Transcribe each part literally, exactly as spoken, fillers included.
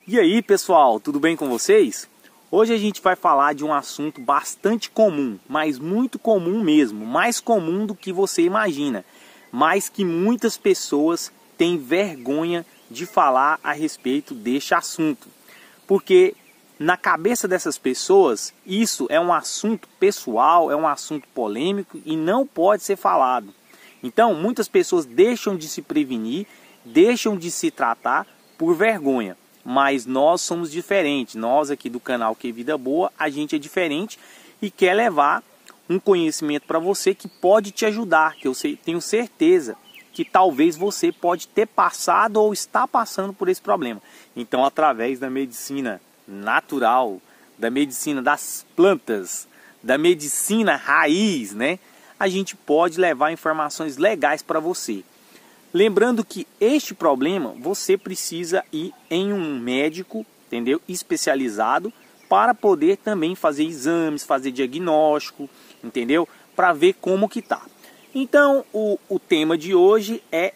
E aí, pessoal, tudo bem com vocês? Hoje a gente vai falar de um assunto bastante comum, mas muito comum mesmo, mais comum do que você imagina, mas que muitas pessoas têm vergonha de falar a respeito deste assunto, porque na cabeça dessas pessoas isso é um assunto pessoal, é um assunto polêmico e não pode ser falado. Então muitas pessoas deixam de se prevenir, deixam de se tratar por vergonha. Mas nós somos diferentes, nós aqui do canal Que Vida Boa, a gente é diferente e quer levar um conhecimento para você que pode te ajudar, que eu sei, tenho certeza que talvez você pode ter passado ou está passando por esse problema. Então, através da medicina natural, da medicina das plantas, da medicina raiz, né, a gente pode levar informações legais para você. Lembrando que este problema você precisa ir em um médico, entendeu? Especializado para poder também fazer exames, fazer diagnóstico, entendeu? Para ver como que tá. Então o, o tema de hoje é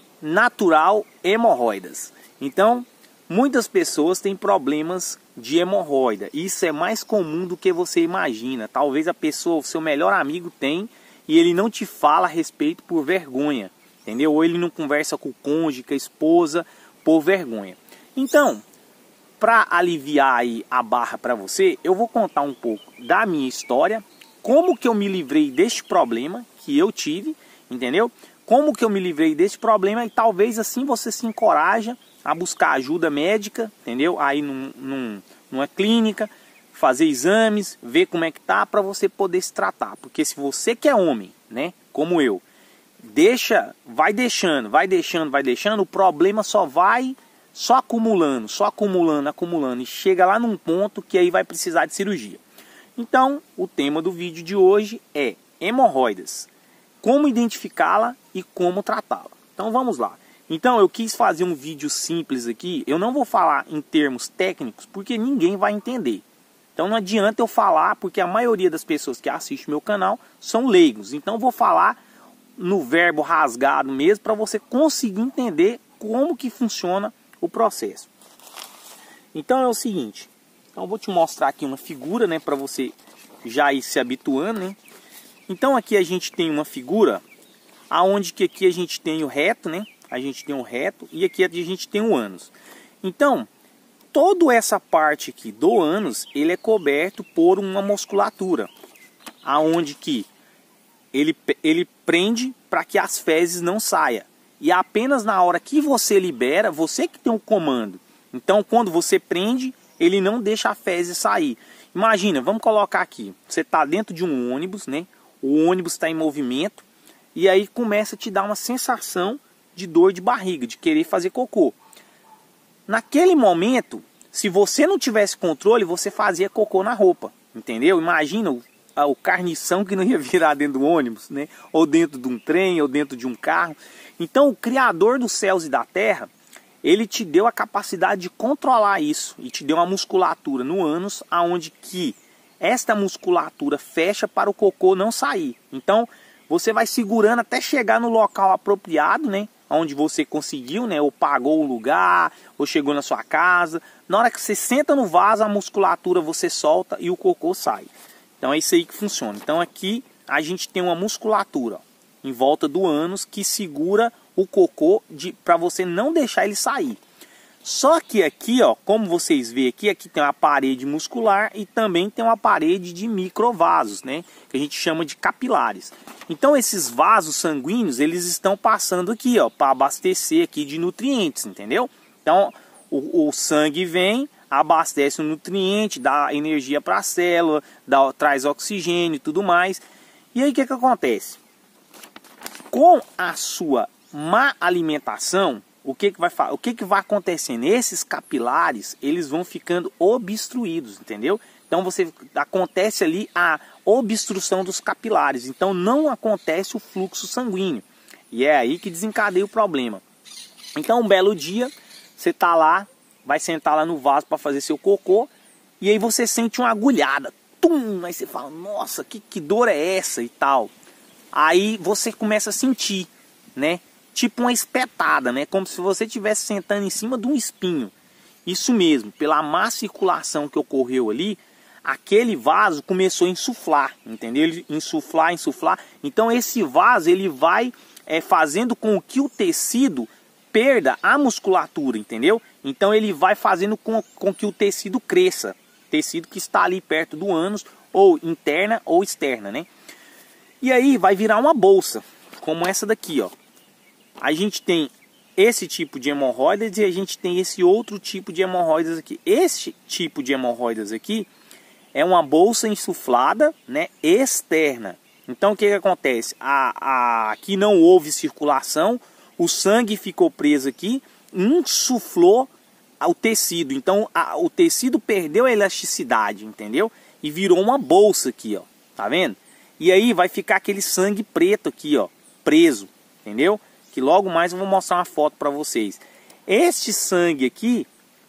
natural hemorroidas. Então muitas pessoas têm problemas de hemorroida. Isso é mais comum do que você imagina. Talvez a pessoa, o seu melhor amigo tem e ele não te fala a respeito por vergonha. Entendeu? Ou ele não conversa com o cônjuge, com a esposa, por vergonha. Então, para aliviar aí a barra para você, eu vou contar um pouco da minha história, como que eu me livrei deste problema que eu tive, entendeu? Como que eu me livrei desse problema e talvez assim você se encoraja a buscar ajuda médica, entendeu? Aí num, num, numa clínica, fazer exames, ver como é que tá para você poder se tratar. Porque se você que é homem, né, como eu, deixa, vai deixando, vai deixando, vai deixando, o problema só vai só acumulando, só acumulando, acumulando e chega lá num ponto que aí vai precisar de cirurgia. Então, o tema do vídeo de hoje é hemorroidas, como identificá-la e como tratá-la. Então, vamos lá. Então, eu quis fazer um vídeo simples aqui, eu não vou falar em termos técnicos porque ninguém vai entender. Então, não adianta eu falar porque a maioria das pessoas que assistem meu canal são leigos. Então, eu vou falar no verbo rasgado mesmo, para você conseguir entender como que funciona o processo. Então é o seguinte, então eu vou te mostrar aqui uma figura, né, para você já ir se habituando, né? Então aqui a gente tem uma figura, aonde que aqui a gente tem o reto, né? A gente tem o reto e aqui a gente tem o ânus. Então, toda essa parte aqui do ânus, ele é coberto por uma musculatura, aonde que Ele, ele prende para que as fezes não saiam. E é apenas na hora que você libera, você que tem o comando. Então, quando você prende, ele não deixa a fezes sair. Imagina, vamos colocar aqui. Você está dentro de um ônibus, né? O ônibus está em movimento. E aí começa a te dar uma sensação de dor de barriga, de querer fazer cocô. Naquele momento, se você não tivesse controle, você fazia cocô na roupa. Entendeu? Imagina o o carnição que não ia virar dentro do ônibus, né? Ou dentro de um trem, ou dentro de um carro. Então o Criador dos céus e da terra, ele te deu a capacidade de controlar isso e te deu uma musculatura no ânus, aonde que esta musculatura fecha para o cocô não sair. Então você vai segurando até chegar no local apropriado, né? Onde você conseguiu, né? Ou pagou o lugar, ou chegou na sua casa. Na hora que você senta no vaso, a musculatura você solta e o cocô sai. Então é isso aí que funciona. Então aqui a gente tem uma musculatura ó, em volta do ânus que segura o cocô para você não deixar ele sair. Só que aqui, ó, como vocês veem aqui, aqui tem uma parede muscular e também tem uma parede de microvasos, né? Que a gente chama de capilares. Então esses vasos sanguíneos, eles estão passando aqui, ó, para abastecer aqui de nutrientes, entendeu? Então o, o sangue vem, abastece o nutriente, dá energia para a célula, dá, traz oxigênio e tudo mais. E aí o que, que acontece? Com a sua má alimentação, o que, que, vai, o que, que vai acontecendo? Esses capilares, eles vão ficando obstruídos, entendeu? Então você acontece ali a obstrução dos capilares. Então não acontece o fluxo sanguíneo. E é aí que desencadeia o problema. Então um belo dia, você está lá, vai sentar lá no vaso para fazer seu cocô, e aí você sente uma agulhada, tum, aí você fala, nossa, que, que dor é essa e tal. Aí você começa a sentir, né, tipo uma espetada, né, como se você estivesse sentando em cima de um espinho. Isso mesmo, pela má circulação que ocorreu ali, aquele vaso começou a insuflar, entendeu? Ele insuflar, insuflar. Então esse vaso ele vai é, fazendo com que o tecido perda a musculatura, entendeu? Então ele vai fazendo com, com que o tecido cresça, tecido que está ali perto do ânus, ou interna ou externa, né? E aí vai virar uma bolsa, como essa daqui, ó. A gente tem esse tipo de hemorroidas e a gente tem esse outro tipo de hemorroidas aqui. Esse tipo de hemorroidas aqui é uma bolsa insuflada, né, externa. Então o que, que acontece? A, a, aqui não houve circulação, o sangue ficou preso aqui, insuflou o tecido. Então a, o tecido perdeu a elasticidade, entendeu? E virou uma bolsa aqui, ó. Tá vendo? E aí vai ficar aquele sangue preto aqui, ó, preso, entendeu? Que logo mais eu vou mostrar uma foto para vocês. Este sangue aqui,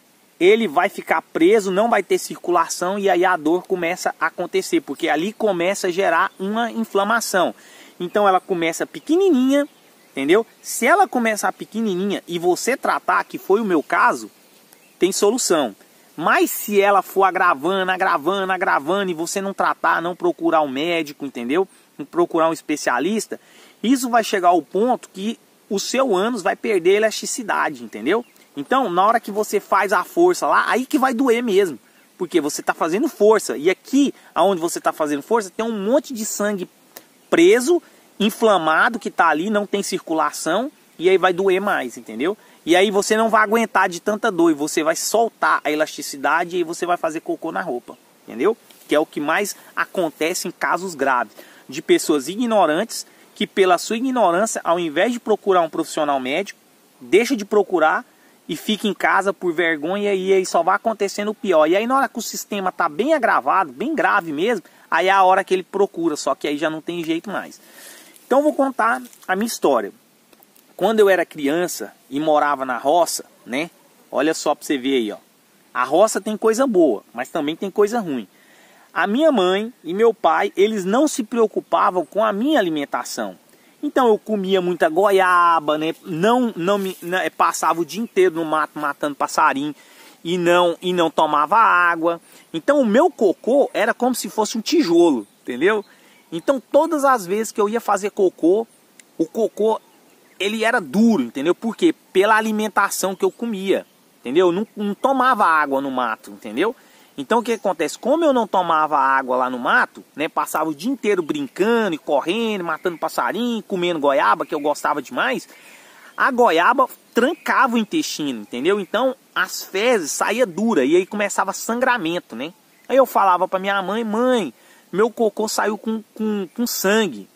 ele vai ficar preso, não vai ter circulação e aí a dor começa a acontecer, porque ali começa a gerar uma inflamação. Então ela começa pequenininha, entendeu? Se ela começar pequenininha e você tratar, que foi o meu caso, tem solução. Mas se ela for agravando, agravando, agravando e você não tratar, não procurar um médico, entendeu? Não procurar um especialista, isso vai chegar ao ponto que o seu ânus vai perder elasticidade, entendeu? Então, na hora que você faz a força lá, aí que vai doer mesmo. Porque você está fazendo força. E aqui, onde você está fazendo força, tem um monte de sangue preso, inflamado, que está ali, não tem circulação. E aí vai doer mais, entendeu? E aí você não vai aguentar de tanta dor. E você vai soltar a elasticidade e aí você vai fazer cocô na roupa. Entendeu? Que é o que mais acontece em casos graves. De pessoas ignorantes, que pela sua ignorância, ao invés de procurar um profissional médico, deixa de procurar e fica em casa por vergonha e aí só vai acontecendo o pior. E aí na hora que o sistema está bem agravado, bem grave mesmo, aí é a hora que ele procura, só que aí já não tem jeito mais. Então eu vou contar a minha história. Quando eu era criança e morava na roça, né? Olha só para você ver aí, ó. A roça tem coisa boa, mas também tem coisa ruim. A minha mãe e meu pai, eles não se preocupavam com a minha alimentação. Então eu comia muita goiaba, né? Não, não me não, passava o dia inteiro no mato matando passarinho e não e não tomava água. Então o meu cocô era como se fosse um tijolo, entendeu? Então todas as vezes que eu ia fazer cocô, o cocô ele era duro, entendeu? Por quê? Pela alimentação que eu comia, entendeu? Eu não, não tomava água no mato, entendeu? Então o que acontece? Como eu não tomava água lá no mato, né, passava o dia inteiro brincando e correndo, matando passarinho, comendo goiaba, que eu gostava demais, a goiaba trancava o intestino, entendeu? Então as fezes saíam duras e aí começava sangramento, né? Aí eu falava para minha mãe, mãe, meu cocô saiu com, com, com sangue.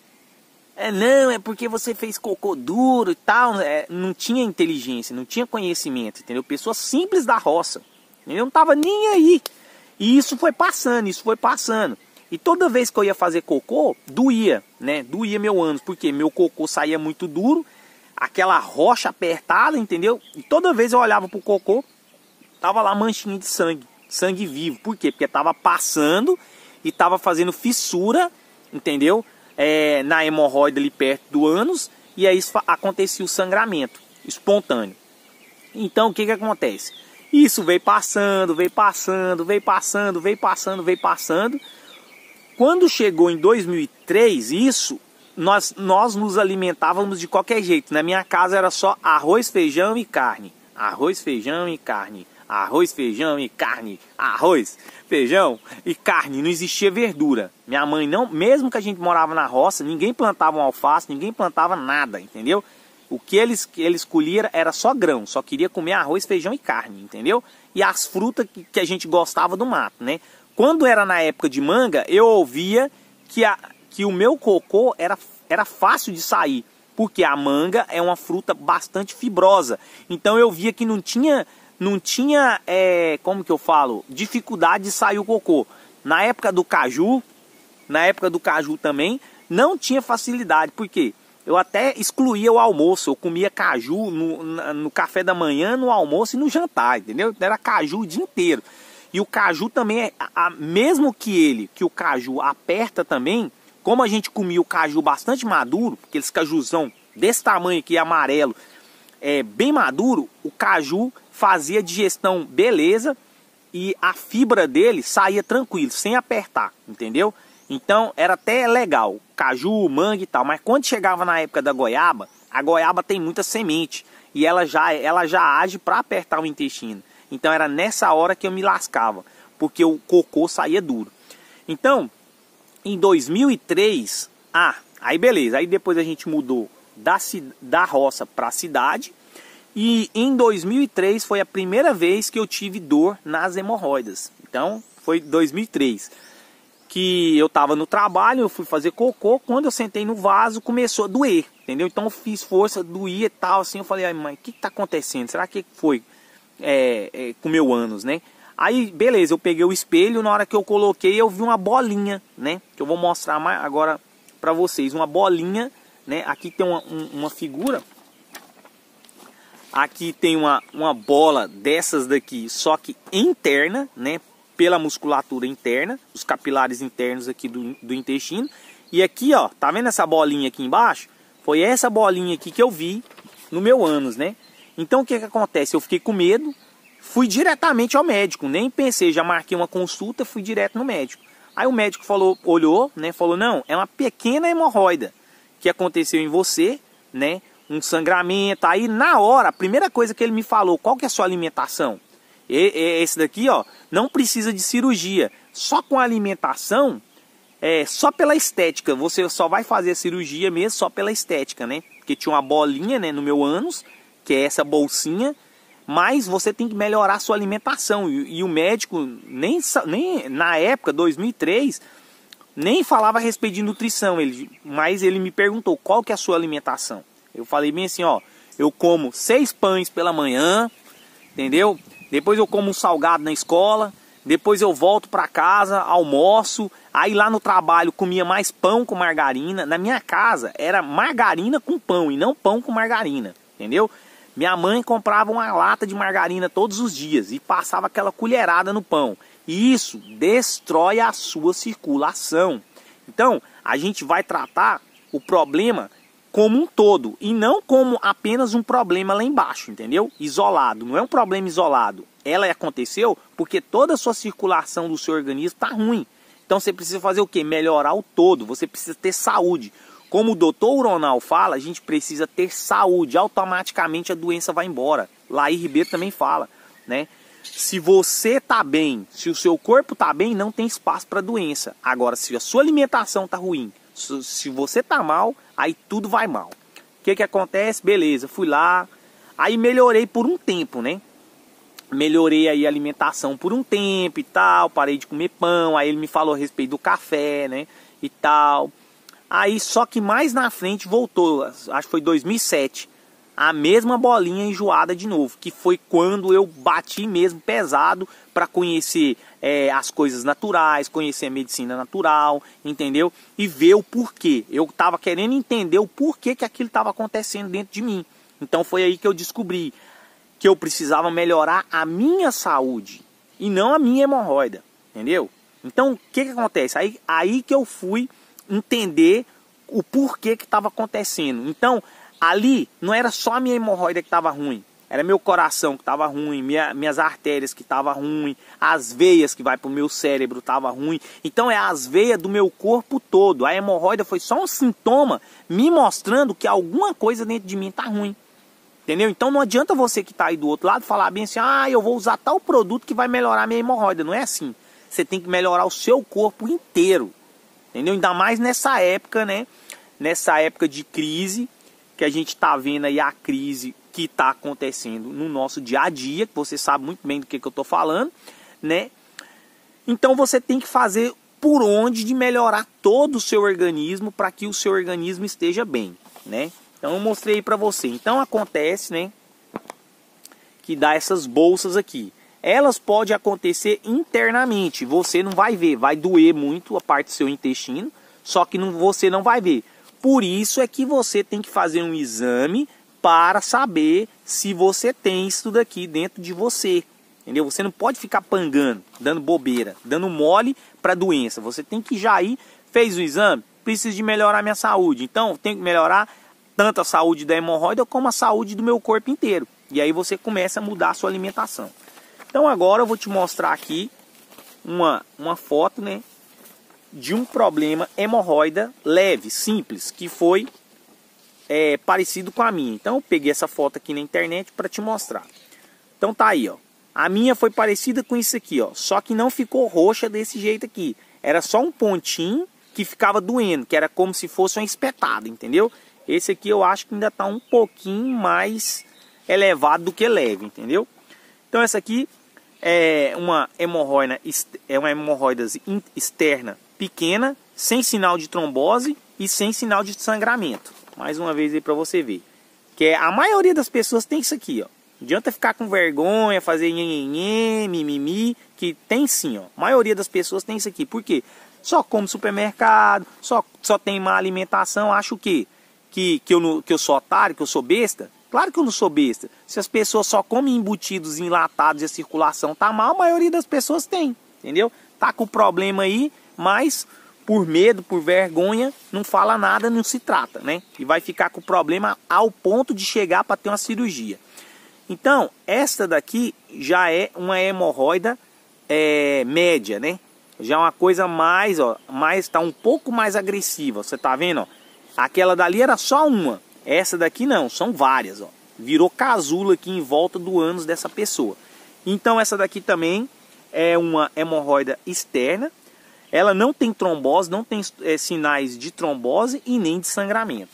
É, não, é porque você fez cocô duro e tal, é, não tinha inteligência, não tinha conhecimento, entendeu? Pessoa simples da roça, eu não tava nem aí. E isso foi passando, isso foi passando. E toda vez que eu ia fazer cocô, doía, né? Doía meu ânus, porque meu cocô saía muito duro, aquela rocha apertada, entendeu? E toda vez eu olhava pro cocô, tava lá manchinha de sangue, sangue vivo. Por quê? Porque tava passando e tava fazendo fissura, entendeu? É, na hemorroida ali perto do ânus, e aí acontecia o sangramento espontâneo. Então o que que acontece? Isso veio passando, veio passando, veio passando, veio passando, veio passando. Quando chegou em dois mil e três, isso, nós, nós nos alimentávamos de qualquer jeito. Na minha casa era só arroz, feijão e carne. Arroz, feijão e carne. Arroz, feijão e carne. Arroz, feijão e carne. Não existia verdura. Minha mãe não, mesmo que a gente morava na roça, ninguém plantava um alface, ninguém plantava nada, entendeu? O que eles, eles colhiam era só grão, só queria comer arroz, feijão e carne, entendeu? E as frutas que, que a gente gostava do mato, né? Quando era na época de manga, eu ouvia que, a, que o meu cocô era, era fácil de sair, porque a manga é uma fruta bastante fibrosa. Então eu via que não tinha, não tinha é, como que eu falo, dificuldade de sair o cocô. Na época do caju, na época do caju também, não tinha facilidade, por quê? Eu até excluía o almoço, eu comia caju no, no café da manhã, no almoço e no jantar, entendeu? Era caju o dia inteiro. E o caju também, é, a, mesmo que ele, que o caju aperta também, como a gente comia o caju bastante maduro, aqueles cajuzão desse tamanho aqui, amarelo, é, bem maduro, o caju fazia a digestão beleza e a fibra dele saía tranquilo, sem apertar, entendeu? Então era até legal, caju, manga e tal, mas quando chegava na época da goiaba, a goiaba tem muita semente e ela já, ela já age para apertar o intestino. Então era nessa hora que eu me lascava, porque o cocô saía duro. Então, em dois mil e três, ah, aí beleza, aí depois a gente mudou da, da roça para a cidade. E em dois mil e três foi a primeira vez que eu tive dor nas hemorroidas. Então foi dois mil e três que eu estava no trabalho, eu fui fazer cocô, quando eu sentei no vaso começou a doer, entendeu? Então eu fiz força, doía e tal, assim, eu falei, ai mãe, o que está acontecendo? Será que foi é, é, com meu ânus, né? Aí beleza, eu peguei o espelho, na hora que eu coloquei eu vi uma bolinha, né? Que eu vou mostrar mais agora para vocês, uma bolinha, né? Aqui tem uma, um, uma figura. Aqui tem uma, uma bola dessas daqui, só que interna, né? Pela musculatura interna, os capilares internos aqui do, do intestino. E aqui, ó, tá vendo essa bolinha aqui embaixo? Foi essa bolinha aqui que eu vi no meu ânus, né? Então o que que acontece? Eu fiquei com medo, fui diretamente ao médico, nem pensei, já marquei uma consulta, fui direto no médico. Aí o médico falou, olhou, né? Falou, não, é uma pequena hemorroida que aconteceu em você, né? Um sangramento. Aí na hora, a primeira coisa que ele me falou, qual que é a sua alimentação? E, e, esse daqui, ó, não precisa de cirurgia. Só com a alimentação, é, só pela estética, você só vai fazer a cirurgia mesmo só pela estética, né? Porque tinha uma bolinha, né, no meu ânus, que é essa bolsinha, mas você tem que melhorar a sua alimentação. E, e o médico, nem, nem na época, dois mil e três, nem falava a respeito de nutrição, ele, mas ele me perguntou qual que é a sua alimentação. Eu falei bem assim, ó, eu como seis pães pela manhã, entendeu? Depois eu como um salgado na escola, depois eu volto para casa, almoço, aí lá no trabalho comia mais pão com margarina. Na minha casa era margarina com pão e não pão com margarina, entendeu? Minha mãe comprava uma lata de margarina todos os dias e passava aquela colherada no pão. E isso destrói a sua circulação. Então, a gente vai tratar o problema como um todo e não como apenas um problema lá embaixo, entendeu? Isolado, não é um problema isolado. Ela aconteceu porque toda a sua circulação do seu organismo está ruim. Então você precisa fazer o quê? Melhorar o todo, você precisa ter saúde. Como o doutor Uronal fala, a gente precisa ter saúde, automaticamente a doença vai embora. Laí Ribeiro também fala, né? Se você está bem, se o seu corpo está bem, não tem espaço para doença. Agora, se a sua alimentação está ruim, se você tá mal, aí tudo vai mal. O que que acontece? Beleza, fui lá, aí melhorei por um tempo, né? Melhorei aí a alimentação por um tempo e tal, parei de comer pão, aí ele me falou a respeito do café, né? E tal. Aí só que mais na frente voltou, acho que foi dois mil e sete, a mesma bolinha enjoada de novo, que foi quando eu bati mesmo pesado para conhecer é, as coisas naturais, conhecer a medicina natural, entendeu? E ver o porquê. Eu estava querendo entender o porquê que aquilo estava acontecendo dentro de mim. Então foi aí que eu descobri que eu precisava melhorar a minha saúde e não a minha hemorroida, entendeu? Então o que que acontece? Aí, aí que eu fui entender o porquê que estava acontecendo. Então ali não era só a minha hemorroida que estava ruim, era meu coração que estava ruim, minha, minhas artérias que estavam ruim, as veias que vai para o meu cérebro estavam ruim. Então é as veias do meu corpo todo. A hemorroida foi só um sintoma me mostrando que alguma coisa dentro de mim está ruim. Entendeu? Então não adianta você que está aí do outro lado falar bem assim, ah, eu vou usar tal produto que vai melhorar a minha hemorroida. Não é assim. Você tem que melhorar o seu corpo inteiro. Entendeu? Ainda mais nessa época, né? Nessa época de crise, que a gente está vendo aí a crise que está acontecendo no nosso dia a dia, que você sabe muito bem do que, que eu estou falando, né? Então você tem que fazer por onde de melhorar todo o seu organismo para que o seu organismo esteja bem, né? Então eu mostrei para você. Então acontece, né, que dá essas bolsas aqui. Elas podem acontecer internamente, você não vai ver, vai doer muito a parte do seu intestino, só que não, você não vai ver. Por isso é que você tem que fazer um exame para saber se você tem isso daqui dentro de você. Entendeu? Você não pode ficar pangando, dando bobeira, dando mole para a doença. Você tem que já ir, fez o exame, preciso de melhorar minha saúde. Então, tem que melhorar tanto a saúde da hemorroida como a saúde do meu corpo inteiro. E aí você começa a mudar a sua alimentação. Então agora eu vou te mostrar aqui uma, uma foto, né, de um problema hemorroida leve, simples, que foi é, parecido com a minha. Então eu peguei essa foto aqui na internet para te mostrar. Então tá aí, ó. A minha foi parecida com isso aqui, ó. Só que não ficou roxa desse jeito aqui. Era só um pontinho que ficava doendo, que era como se fosse uma espetada, entendeu? Esse aqui eu acho que ainda tá um pouquinho mais elevado do que leve, entendeu? Então essa aqui é uma hemorroida, é uma hemorroida externa pequena, sem sinal de trombose e sem sinal de sangramento. Mais uma vez aí para você ver. Que é, a maioria das pessoas tem isso aqui, ó. Não adianta ficar com vergonha, fazer nhenhenhê, mimimi, que tem sim, ó. A maioria das pessoas tem isso aqui. Por quê? Só come supermercado, só, só tem má alimentação, acho que, que, que, eu, não, que eu sou otário, que eu sou besta. Claro que eu não sou besta. Se as pessoas só comem embutidos enlatados e a circulação tá mal, a maioria das pessoas tem, entendeu? Tá com problema aí, mas por medo, por vergonha, não fala nada, não se trata, né? E vai ficar com problema ao ponto de chegar para ter uma cirurgia. Então, esta daqui já é uma hemorroida é, média, né? Já é uma coisa mais, ó, mais, tá um pouco mais agressiva. Você tá vendo, ó? Aquela dali era só uma. Essa daqui não, são várias, ó. Virou casulo aqui em volta do ânus dessa pessoa. Então essa daqui também é uma hemorroida externa. Ela não tem trombose, não tem é, sinais de trombose e nem de sangramento.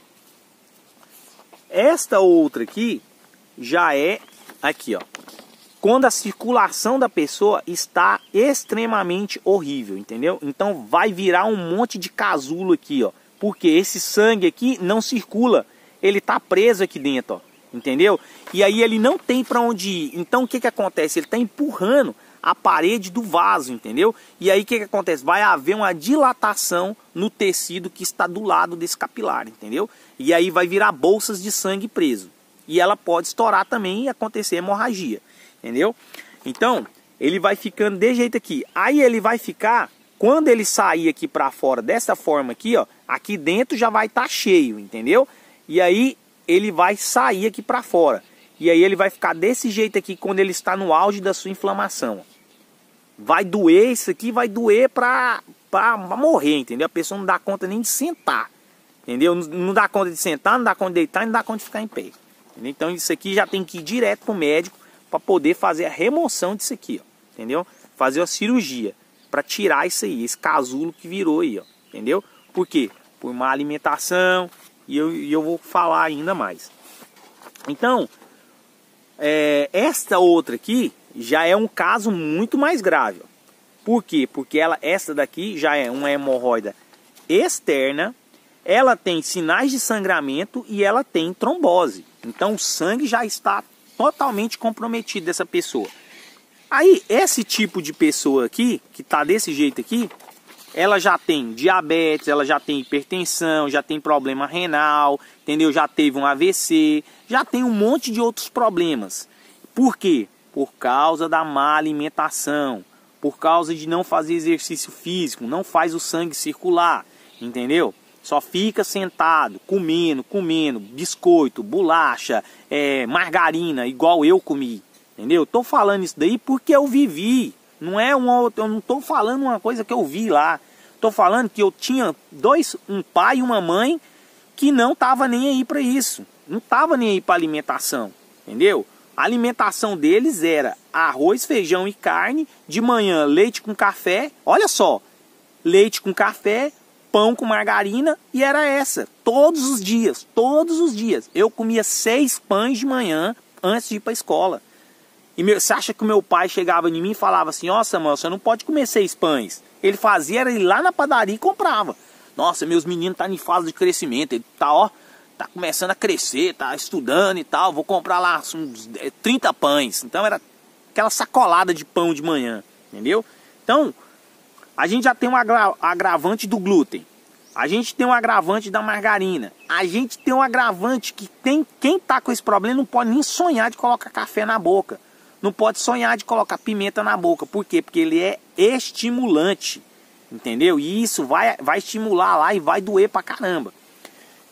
Esta outra aqui já é aqui, ó. Quando a circulação da pessoa está extremamente horrível, entendeu? Então vai virar um monte de casulo aqui, ó. Porque esse sangue aqui não circula, ele tá preso aqui dentro, ó, entendeu? E aí ele não tem para onde ir. Então o que que acontece? Ele tá empurrando a parede do vaso, entendeu? E aí o que que acontece? Vai haver uma dilatação no tecido que está do lado desse capilar, entendeu? E aí vai virar bolsas de sangue preso. E ela pode estourar também e acontecer hemorragia, entendeu? Então ele vai ficando de jeito aqui. Aí ele vai ficar... Quando ele sair aqui para fora dessa forma aqui, ó, aqui dentro já vai estar tá cheio, entendeu? E aí ele vai sair aqui para fora. E aí ele vai ficar desse jeito aqui quando ele está no auge da sua inflamação. Vai doer isso aqui, vai doer para para morrer, entendeu? A pessoa não dá conta nem de sentar, entendeu? Não, não dá conta de sentar, não dá conta de deitar, não dá conta de ficar em pé. Entendeu? Então isso aqui já tem que ir direto para o médico para poder fazer a remoção disso aqui, ó, entendeu? Fazer a cirurgia. Para tirar isso aí, esse casulo que virou aí, ó, entendeu? Por quê? Por má alimentação, e eu, e eu vou falar ainda mais. Então, é, esta outra aqui já é um caso muito mais grave. Ó. Por quê? Porque ela, essa daqui já é uma hemorroida externa, ela tem sinais de sangramento e ela tem trombose. Então o sangue já está totalmente comprometido dessa pessoa. Aí, esse tipo de pessoa aqui, que tá desse jeito aqui, ela já tem diabetes, ela já tem hipertensão, já tem problema renal, entendeu? Já teve um A V C, já tem um monte de outros problemas. Por quê? Por causa da má alimentação, por causa de não fazer exercício físico, não faz o sangue circular, entendeu? Só fica sentado, comendo, comendo, biscoito, bolacha, é, margarina, igual eu comi. Entendeu? Tô falando isso daí porque eu vivi. Não é uma, eu não tô falando uma coisa que eu vi lá. Tô falando que eu tinha dois, um pai e uma mãe que não tava nem aí para isso. Não tava nem aí para alimentação, entendeu? A alimentação deles era arroz, feijão e carne, de manhã leite com café. Olha só, leite com café, pão com margarina e era essa, todos os dias, todos os dias. Eu comia seis pães de manhã antes de ir para a escola. E meu, você acha que o meu pai chegava em mim e falava assim, ó Samuel, você não pode comer seis pães. Ele fazia, era ir lá na padaria e comprava. Nossa, meus meninos estão tá em fase de crescimento, ele tá, ó, tá começando a crescer, tá estudando e tal, vou comprar lá uns trinta pães. Então era aquela sacolada de pão de manhã, entendeu? Então, a gente já tem um agra agravante do glúten. A gente tem um agravante da margarina. A gente tem um agravante que tem, quem tá com esse problema não pode nem sonhar de colocar café na boca. Não pode sonhar de colocar pimenta na boca. Por quê? Porque ele é estimulante. Entendeu? E isso vai, vai estimular lá e vai doer pra caramba.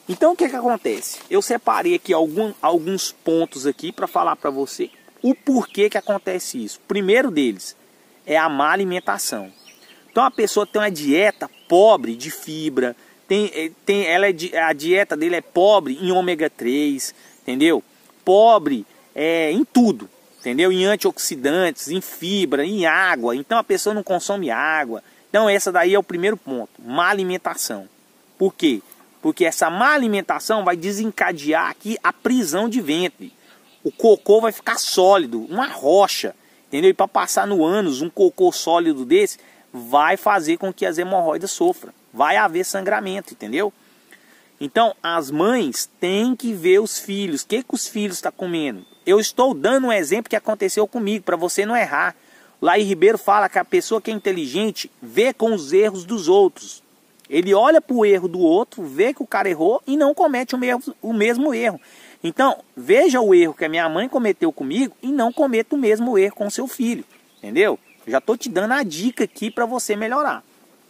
Então o que que acontece? Eu separei aqui algum, alguns pontos aqui para falar para você o porquê que acontece isso. O primeiro deles é a má alimentação. Então a pessoa tem uma dieta pobre de fibra, tem, tem, ela é, a dieta dele é pobre em ômega três, entendeu? Pobre é, em tudo, entendeu? Em antioxidantes, em fibra, em água. Então a pessoa não consome água. Então essa daí é o primeiro ponto, má alimentação. Por quê? Porque essa má alimentação vai desencadear aqui a prisão de ventre. O cocô vai ficar sólido, uma rocha, entendeu? E para passar no ânus, um cocô sólido desse vai fazer com que as hemorroidas sofram. Vai haver sangramento, entendeu? Então, as mães têm que ver os filhos. O que, que os filhos estão comendo? Eu estou dando um exemplo que aconteceu comigo, para você não errar. Laí Ribeiro fala que a pessoa que é inteligente vê com os erros dos outros. Ele olha para o erro do outro, vê que o cara errou e não comete o mesmo, o mesmo erro. Então, veja o erro que a minha mãe cometeu comigo e não cometa o mesmo erro com o seu filho. Entendeu? Já estou te dando a dica aqui para você melhorar.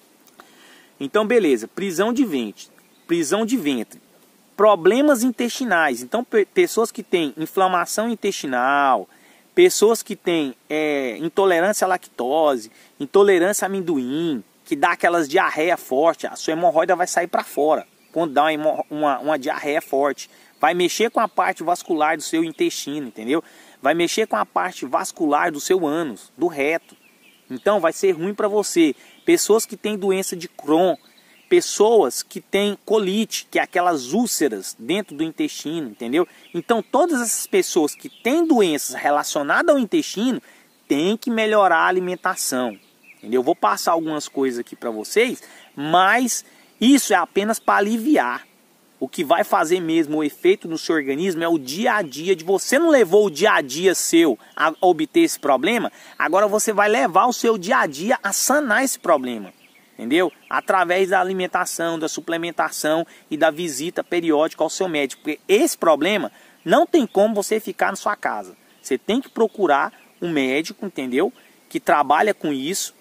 Então, beleza. Prisão de ventre. Prisão de ventre. Problemas intestinais. Então, pessoas que têm inflamação intestinal, pessoas que têm é, intolerância à lactose, intolerância a amendoim, que dá aquelas diarreia forte, a sua hemorroida vai sair para fora quando dá uma, uma, uma diarreia forte. Vai mexer com a parte vascular do seu intestino, entendeu? Vai mexer com a parte vascular do seu ânus, do reto. Então vai ser ruim para você. Pessoas que têm doença de Crohn, pessoas que têm colite, que é aquelas úlceras dentro do intestino, entendeu? Então todas essas pessoas que têm doenças relacionadas ao intestino têm que melhorar a alimentação. Entendeu? Eu vou passar algumas coisas aqui para vocês, mas isso é apenas para aliviar. O que vai fazer mesmo o efeito no seu organismo é o dia a dia de você. Não levou o dia a dia seu a obter esse problema, agora você vai levar o seu dia a dia a sanar esse problema. Entendeu? Através da alimentação, da suplementação e da visita periódica ao seu médico. Porque esse problema não tem como você ficar na sua casa. Você tem que procurar um médico, entendeu? Que trabalha com isso.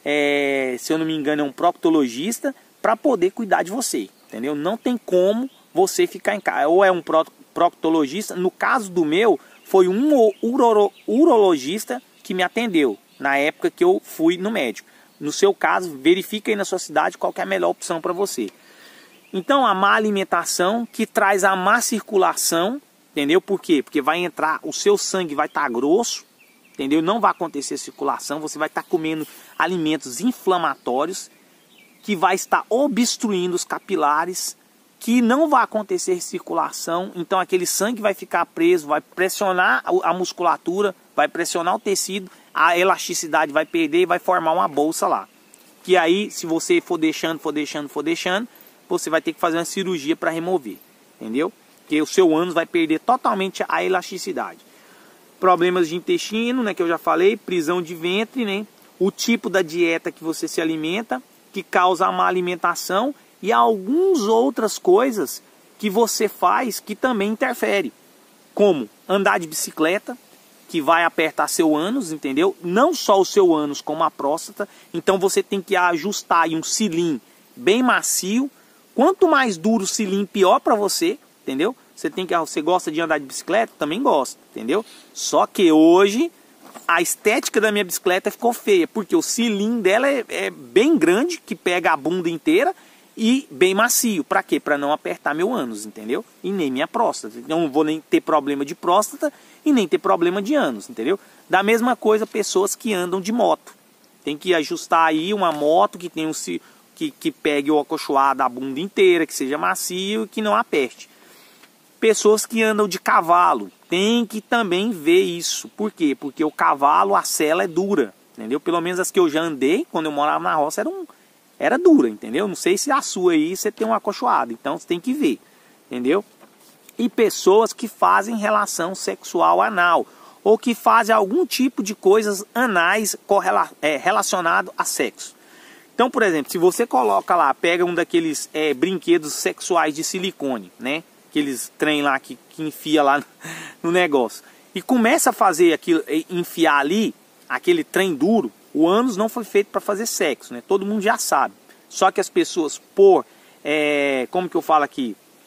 É, se eu não me engano é um proctologista, para poder cuidar de você, entendeu? Não tem como você ficar em casa, ou é um proctologista. No caso do meu, foi um uro, urologista que me atendeu na época que eu fui no médico. No seu caso, verifica aí na sua cidade qual que é a melhor opção para você. Então a má alimentação que traz a má circulação, entendeu? Por quê? Porque vai entrar, o seu sangue vai estar grosso, entendeu? Não vai acontecer circulação, você vai estar comendo alimentos inflamatórios que vai estar obstruindo os capilares, que não vai acontecer circulação, então aquele sangue vai ficar preso, vai pressionar a musculatura, vai pressionar o tecido, a elasticidade vai perder e vai formar uma bolsa lá. Que aí, se você for deixando, for deixando, for deixando, você vai ter que fazer uma cirurgia para remover, entendeu? Porque o seu ânus vai perder totalmente a elasticidade. Problemas de intestino, né, que eu já falei, prisão de ventre, né, o tipo da dieta que você se alimenta, que causa a má alimentação, e algumas outras coisas que você faz que também interfere, como andar de bicicleta, que vai apertar seu ânus, entendeu? Não só o seu ânus, como a próstata. Então você tem que ajustar aí um cilim bem macio. Quanto mais duro o cilim, pior para você, entendeu? Você tem que, você gosta de andar de bicicleta? Também gosta, entendeu? Só que hoje a estética da minha bicicleta ficou feia, porque o cilim dela é, é bem grande, que pega a bunda inteira, e bem macio. Para quê? Para não apertar meu ânus, entendeu? E nem minha próstata. Então não vou nem ter problema de próstata e nem ter problema de ânus, entendeu? Da mesma coisa, pessoas que andam de moto. Tem que ajustar aí uma moto que tem um que, que pegue o acolchoado da bunda inteira, que seja macio e que não aperte. Pessoas que andam de cavalo, tem que também ver isso. Por quê? Porque o cavalo, a sela é dura, entendeu? Pelo menos as que eu já andei, quando eu morava na roça, era, um, era dura, entendeu? Não sei se a sua aí você tem um acolchoado, então você tem que ver, entendeu? E pessoas que fazem relação sexual anal, ou que fazem algum tipo de coisas anais é, relacionado a sexo. Então, por exemplo, se você coloca lá, pega um daqueles é, brinquedos sexuais de silicone, né? Aqueles trem lá que, que enfia lá no negócio. E começa a fazer aquilo, enfiar ali, aquele trem duro. O ânus não foi feito para fazer sexo, né? Todo mundo já sabe. Só que as pessoas, por, é, como que eu falo aqui?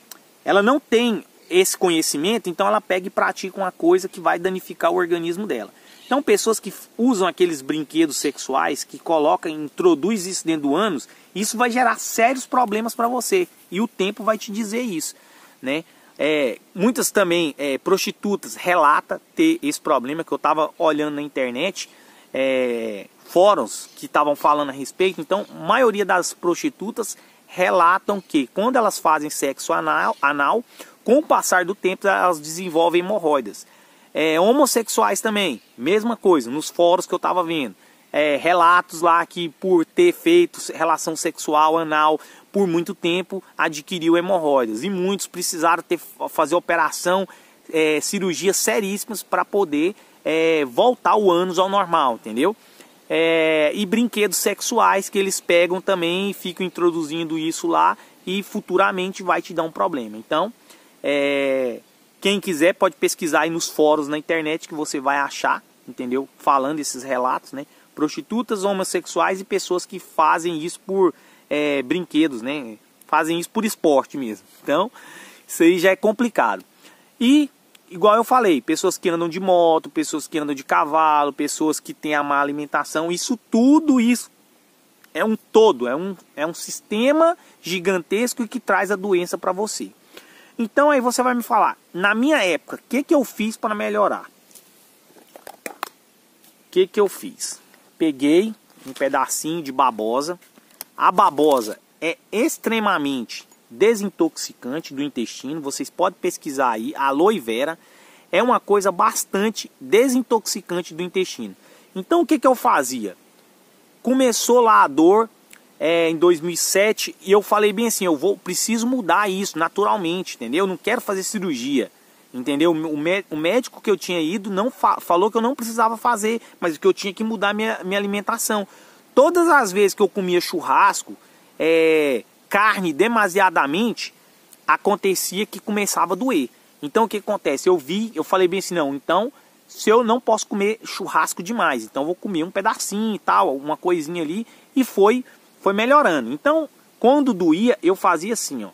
ela não tem esse conhecimento, então ela pega e pratica uma coisa que vai danificar o organismo dela. Então pessoas que usam aqueles brinquedos sexuais, que colocam, introduz isso dentro do ânus, isso vai gerar sérios problemas para você. E o tempo vai te dizer isso, né? É, muitas também é, prostitutas relatam ter esse problema, que eu estava olhando na internet, é, fóruns que estavam falando a respeito. Então a maioria das prostitutas relatam que quando elas fazem sexo anal, anal com o passar do tempo elas desenvolvem hemorroidas. É, homossexuais também, mesma coisa, nos fóruns que eu estava vendo. É, relatos lá que por ter feito relação sexual anal por muito tempo adquiriu hemorroidas. E muitos precisaram ter, fazer operação, é, cirurgias seríssimas para poder é, voltar o ânus ao normal, entendeu? É, e brinquedos sexuais que eles pegam também e ficam introduzindo isso lá e futuramente vai te dar um problema. Então, é, quem quiser pode pesquisar aí nos fóruns na internet que você vai achar, entendeu? Falando esses relatos, né? Prostitutas, homossexuais e pessoas que fazem isso por é, brinquedos, né? Fazem isso por esporte mesmo. Então, isso aí já é complicado. E, igual eu falei, pessoas que andam de moto, pessoas que andam de cavalo, pessoas que têm a má alimentação, isso tudo isso é um todo, é um, é um sistema gigantesco que traz a doença para você. Então aí você vai me falar, na minha época, o que, que eu fiz para melhorar? O que, que eu fiz? Peguei um pedacinho de babosa. A babosa é extremamente desintoxicante do intestino. Vocês podem pesquisar aí, a aloe vera é uma coisa bastante desintoxicante do intestino. Então o que, que eu fazia? Começou lá a dor é, em dois mil e sete e eu falei bem assim, eu vou, preciso mudar isso naturalmente, entendeu? Eu não quero fazer cirurgia. Entendeu? O médico que eu tinha ido não fa falou que eu não precisava fazer, mas que eu tinha que mudar minha, minha alimentação. Todas as vezes que eu comia churrasco, é, carne demasiadamente, acontecia que começava a doer. Então o que acontece? Eu vi, eu falei bem assim, não, então se eu não posso comer churrasco demais, então eu vou comer um pedacinho e tal, uma coisinha ali, e foi, foi melhorando. Então quando doía, eu fazia assim, ó.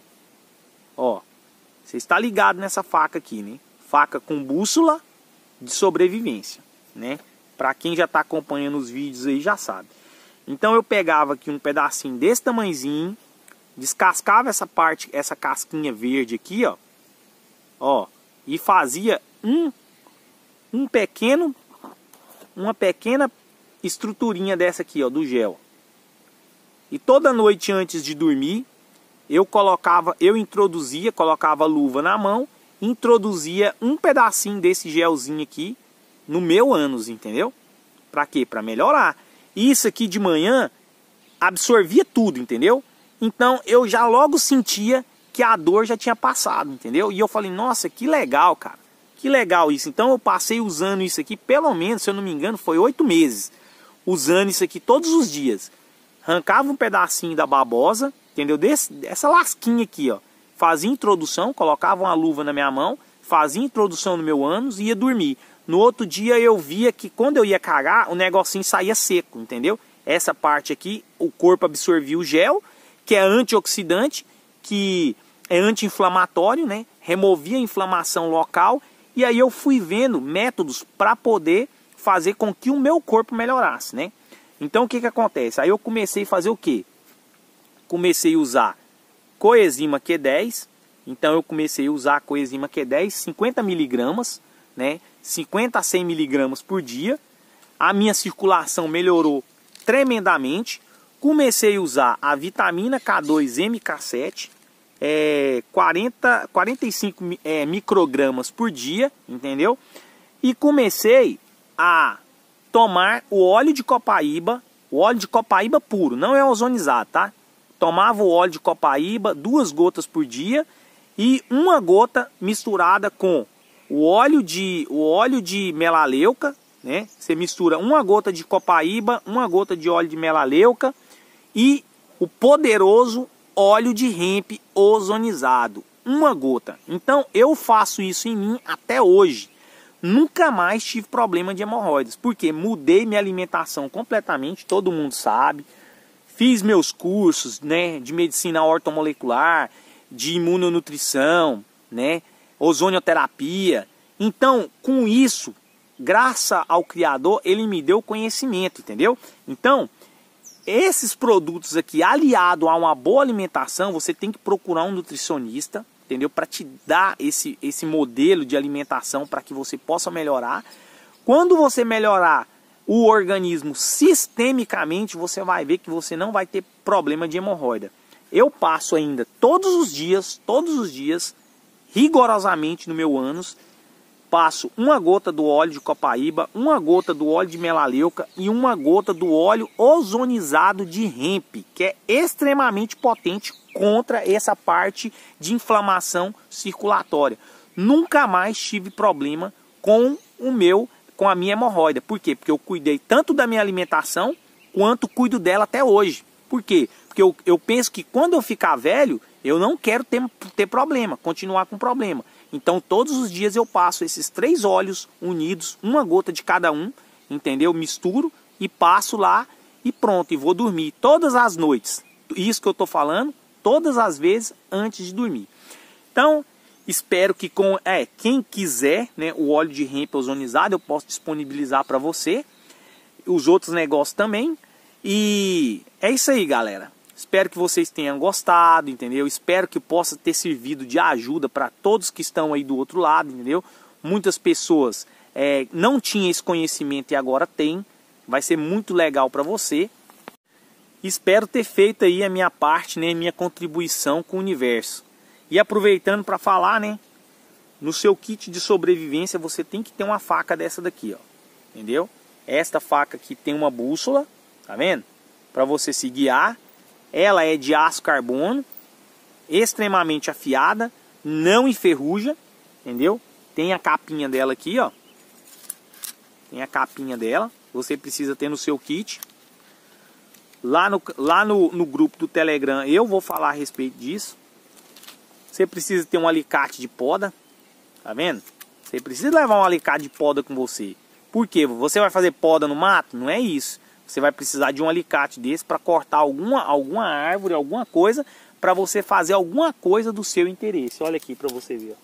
Ó. Você está ligado nessa faca aqui, né? Faca com bússola de sobrevivência, né? Para quem já está acompanhando os vídeos aí já sabe. Então eu pegava aqui um pedacinho desse tamanhozinho, descascava essa parte, essa casquinha verde aqui, ó, ó, e fazia um, um pequeno, uma pequena estruturinha dessa aqui, ó, do gel. E toda noite antes de dormir eu colocava, eu introduzia, colocava a luva na mão, introduzia um pedacinho desse gelzinho aqui no meu ânus, entendeu? Pra quê? Pra melhorar. Isso aqui de manhã absorvia tudo, entendeu? Então eu já logo sentia que a dor já tinha passado, entendeu? E eu falei, nossa, que legal, cara. Que legal isso. Então eu passei usando isso aqui, pelo menos, se eu não me engano, foi oito meses. Usando isso aqui todos os dias. Arrancava um pedacinho da babosa, entendeu? Desse, essa lasquinha aqui, ó. Fazia introdução, colocava uma luva na minha mão, fazia introdução no meu ânus e ia dormir. No outro dia eu via que quando eu ia cagar, o negocinho saía seco, entendeu? Essa parte aqui, o corpo absorvia o gel, que é antioxidante, que é anti-inflamatório, né? Removia a inflamação local. E aí eu fui vendo métodos para poder fazer com que o meu corpo melhorasse, né? Então o que que acontece? Aí eu comecei a fazer o quê? Comecei a usar coenzima Q dez. Então eu comecei a usar a coenzima Q dez, cinquenta miligramas, né? cinquenta a cem miligramas por dia. A minha circulação melhorou tremendamente. Comecei a usar a vitamina K dois M K sete, é, quarenta, quarenta e cinco é, microgramas por dia, entendeu? E comecei a tomar o óleo de copaíba, o óleo de copaíba puro, não é ozonizado, tá? Tomava o óleo de copaíba, duas gotas por dia e uma gota misturada com o óleo de, o óleo de melaleuca, né? Você mistura uma gota de copaíba, uma gota de óleo de melaleuca e o poderoso óleo de hemp ozonizado, uma gota. Então eu faço isso em mim até hoje. Nunca mais tive problema de hemorroidas, porque mudei minha alimentação completamente, todo mundo sabe. Fiz meus cursos, né, de medicina ortomolecular, de imunonutrição, né? Ozonioterapia. Então, com isso, graças ao Criador, ele me deu conhecimento, entendeu? Então, esses produtos aqui, aliado a uma boa alimentação, você tem que procurar um nutricionista, entendeu? Para te dar esse, esse modelo de alimentação para que você possa melhorar. Quando você melhorar o organismo sistemicamente, você vai ver que você não vai ter problema de hemorroida. Eu passo ainda todos os dias, todos os dias, rigorosamente no meu ânus, passo uma gota do óleo de copaíba, uma gota do óleo de melaleuca e uma gota do óleo ozonizado de hemp, que é extremamente potente contra essa parte de inflamação circulatória. Nunca mais tive problema com o meu, com a minha hemorroida. Por quê? Porque eu cuidei tanto da minha alimentação quanto cuido dela até hoje. Por quê? Porque eu, eu penso que quando eu ficar velho, eu não quero ter, ter problema, continuar com problema. Então todos os dias eu passo esses três óleos unidos, uma gota de cada um, entendeu? Misturo e passo lá e pronto, e vou dormir todas as noites. Isso que eu estou falando, todas as vezes antes de dormir. Então, espero que com é, quem quiser, né, o óleo de hemp ozonizado, eu posso disponibilizar para você. Os outros negócios também. E é isso aí, galera. Espero que vocês tenham gostado, entendeu? Espero que possa ter servido de ajuda para todos que estão aí do outro lado, entendeu? Muitas pessoas é, não tinham esse conhecimento e agora tem. Vai ser muito legal para você. Espero ter feito aí a minha parte, né? Minha contribuição com o universo. E aproveitando para falar, né? No seu kit de sobrevivência você tem que ter uma faca dessa daqui, ó. Entendeu? Esta faca aqui tem uma bússola, tá vendo? Para você se guiar. Ela é de aço carbono, extremamente afiada, não enferruja, entendeu? Tem a capinha dela aqui, ó. Tem a capinha dela, você precisa ter no seu kit. Lá no, lá no, no grupo do Telegram eu vou falar a respeito disso. Você precisa ter um alicate de poda, tá vendo? Você precisa levar um alicate de poda com você. Por quê? Você vai fazer poda no mato? Não é isso. Você vai precisar de um alicate desse para cortar alguma, alguma árvore, alguma coisa, para você fazer alguma coisa do seu interesse. Olha aqui para você ver.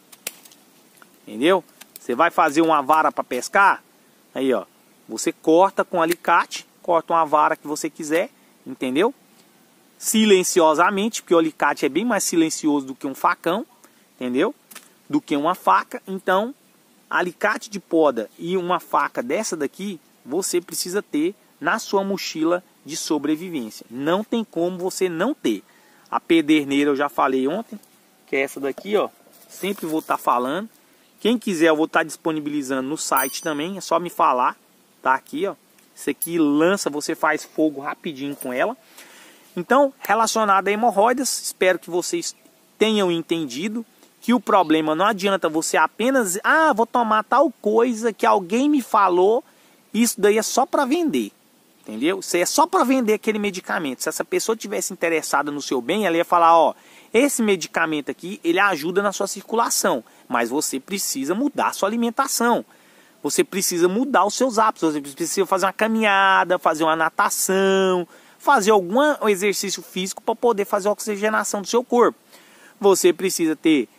Entendeu? Você vai fazer uma vara para pescar? Aí, ó. Você corta com alicate, corta uma vara que você quiser, entendeu? Silenciosamente, porque o alicate é bem mais silencioso do que um facão, entendeu? Do que uma faca. Então, alicate de poda e uma faca dessa daqui, você precisa ter na sua mochila de sobrevivência. Não tem como você não ter. A pederneira eu já falei ontem, que é essa daqui, ó. Sempre vou estar falando. Quem quiser eu vou estar disponibilizando no site também, é só me falar. Tá aqui, ó. Isso aqui lança, você faz fogo rapidinho com ela. Então, relacionado a hemorroidas, espero que vocês tenham entendido que o problema não adianta você apenas, ah, vou tomar tal coisa que alguém me falou. Isso daí é só para vender. Entendeu? Isso é só para vender aquele medicamento. Se essa pessoa tivesse interessada no seu bem, ela ia falar, ó, esse medicamento aqui, ele ajuda na sua circulação, mas você precisa mudar a sua alimentação. Você precisa mudar os seus hábitos, você precisa fazer uma caminhada, fazer uma natação, fazer algum exercício físico para poder fazer a oxigenação do seu corpo. Você precisa ter,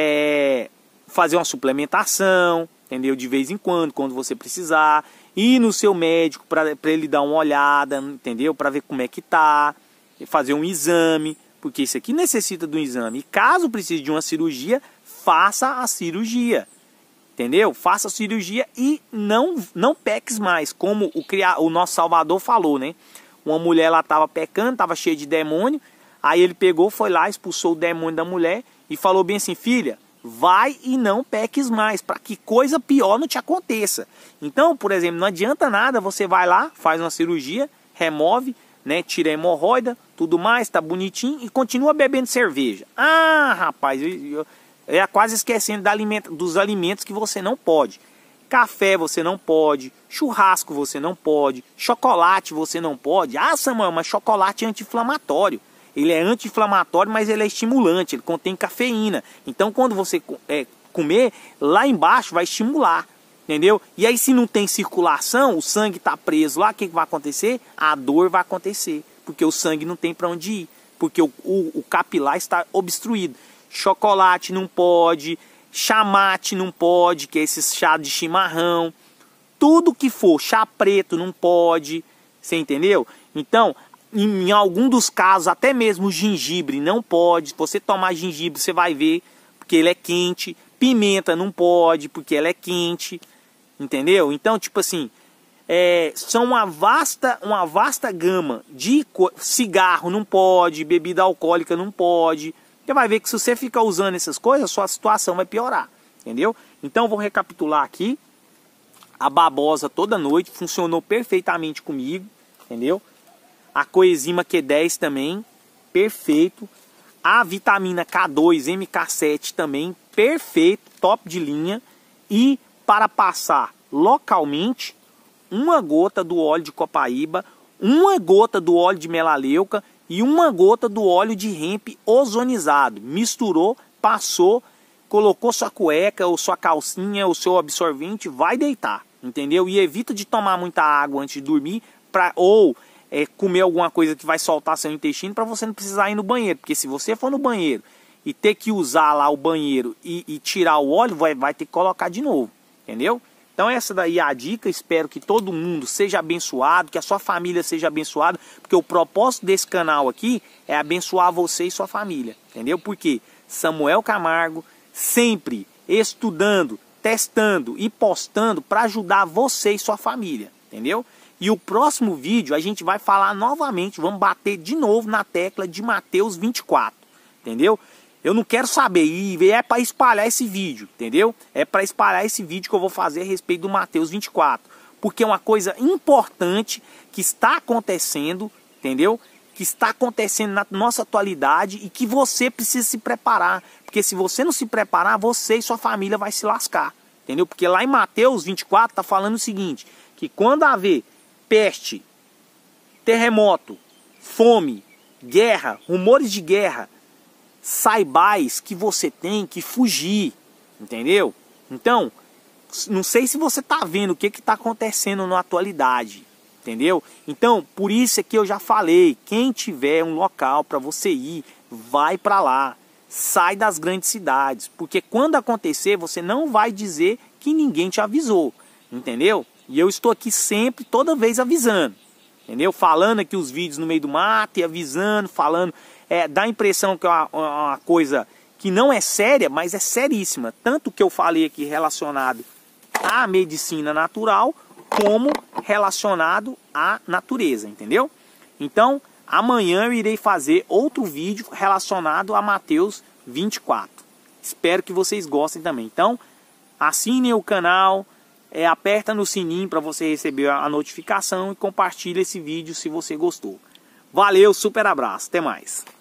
é, fazer uma suplementação, entendeu? De vez em quando, quando você precisar. Ir no seu médico para ele dar uma olhada, entendeu? Para ver como é que tá, fazer um exame, porque isso aqui necessita de um exame. E caso precise de uma cirurgia, faça a cirurgia, entendeu? Faça a cirurgia e não, não peques mais, como o, o nosso Salvador falou, né? Uma mulher lá estava pecando, estava cheia de demônio, aí ele pegou, foi lá, expulsou o demônio da mulher e falou bem assim, filha, vai e não peques mais, para que coisa pior não te aconteça. Então, por exemplo, não adianta nada, você vai lá, faz uma cirurgia, remove, né, tira a hemorroida, tudo mais, tá bonitinho e continua bebendo cerveja. Ah, rapaz, eu, eu, eu ia quase esquecendo da alimenta, dos alimentos que você não pode. Café você não pode, churrasco você não pode, chocolate você não pode. Ah, Samuel, mas chocolate é anti-inflamatório. Ele é anti-inflamatório, mas ele é estimulante, ele contém cafeína. Então, quando você é, comer, lá embaixo vai estimular, entendeu? E aí, se não tem circulação, o sangue está preso lá, o que, que vai acontecer? A dor vai acontecer, porque o sangue não tem para onde ir. porque o, o, o capilar está obstruído. Chocolate não pode, chamate não pode, que é esse chá de chimarrão. Tudo que for, chá preto não pode, você entendeu? Então, em, em algum dos casos, até mesmo o gengibre não pode. Se você tomar gengibre, você vai ver, porque ele é quente. Pimenta não pode, porque ela é quente, entendeu? Então, tipo assim, é, são uma vasta, uma vasta gama de cigarro não pode, bebida alcoólica não pode. Você vai ver que se você ficar usando essas coisas, a sua situação vai piorar, entendeu? Então, vou recapitular aqui. A babosa toda noite funcionou perfeitamente comigo, entendeu? A coenzima Q dez também, perfeito. A vitamina K dois, M K sete também, perfeito, top de linha. E para passar localmente, uma gota do óleo de copaíba, uma gota do óleo de melaleuca e uma gota do óleo de hemp ozonizado. Misturou, passou, colocou sua cueca ou sua calcinha ou seu absorvente, vai deitar, entendeu? E evita de tomar muita água antes de dormir, pra, ou é, comer alguma coisa que vai soltar seu intestino, para você não precisar ir no banheiro. Porque se você for no banheiro e ter que usar lá o banheiro e, e tirar o óleo, vai, vai ter que colocar de novo, entendeu? Então essa daí é a dica. Espero que todo mundo seja abençoado, que a sua família seja abençoada, porque o propósito desse canal aqui é abençoar você e sua família, entendeu? Porque Samuel Camargo sempre estudando, testando e postando para ajudar você e sua família, entendeu? E o próximo vídeo a gente vai falar novamente, vamos bater de novo na tecla de Mateus vinte e quatro, entendeu? Eu não quero saber, e é para espalhar esse vídeo, entendeu? É para espalhar esse vídeo que eu vou fazer a respeito do Mateus vinte e quatro, porque é uma coisa importante que está acontecendo, entendeu? Que está acontecendo na nossa atualidade e que você precisa se preparar, porque se você não se preparar, você e sua família vai se lascar, entendeu? Porque lá em Mateus vinte e quatro está falando o seguinte, que quando haver peste, terremoto, fome, guerra, rumores de guerra, saibais que você tem que fugir, entendeu? Então, não sei se você está vendo o que está acontecendo na atualidade, entendeu? Então, por isso é que eu já falei, quem tiver um local para você ir, vai para lá, sai das grandes cidades, porque quando acontecer, você não vai dizer que ninguém te avisou, entendeu? E eu estou aqui sempre, toda vez avisando, entendeu? Falando aqui os vídeos no meio do mato e avisando, falando, é, dá a impressão que é uma, uma coisa que não é séria, mas é seríssima. Tanto que eu falei aqui relacionado à medicina natural, como relacionado à natureza, entendeu? Então, amanhã eu irei fazer outro vídeo relacionado a Mateus vinte e quatro. Espero que vocês gostem também. Então, assinem o canal, é, aperta no sininho para você receber a notificação e compartilha esse vídeo se você gostou. Valeu, super abraço, até mais.